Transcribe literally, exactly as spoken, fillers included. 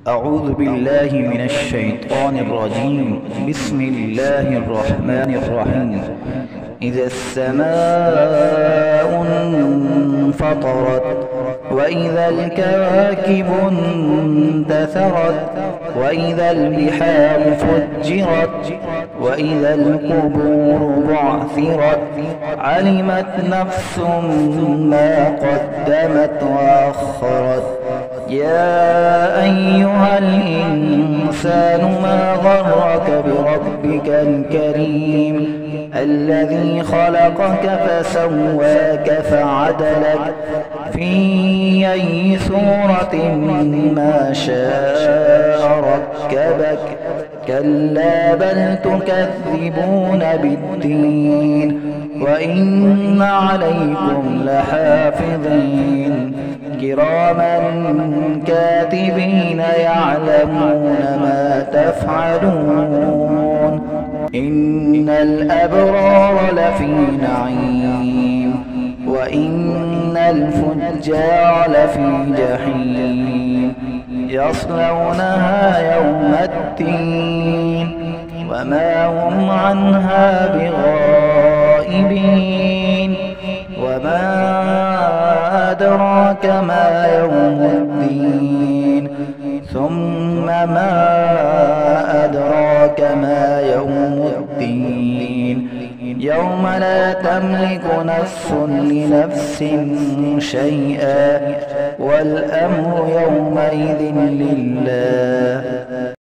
أعوذ بالله من الشيطان الرجيم. بسم الله الرحمن الرحيم. إذا السماء انفطرت وإذا الكواكب انتثرت وإذا البحار فجرت وإذا القبور بعثرت علمت نفس ما قدمت وأخرت. يا أيها الإنسان ما غرك بربك الكريم الذي خلقك فسواك فعدلك في أي صورة ما شاء ركبك. كلا بل تكذبون بالدين وإن عليكم لحافظين كراما كاتبين يعلمون ما تفعلون. إن الأبرار لفي نعيم وإن الفجار لفي جحيم يصلونها يوم الدين وما هم عنها بغائبين. وما أدراك ما يوم الدين ثم ما أدراك ما يوم الدين يوم لا تملك نفس لنفس شيئا والأمر يومئذ لله.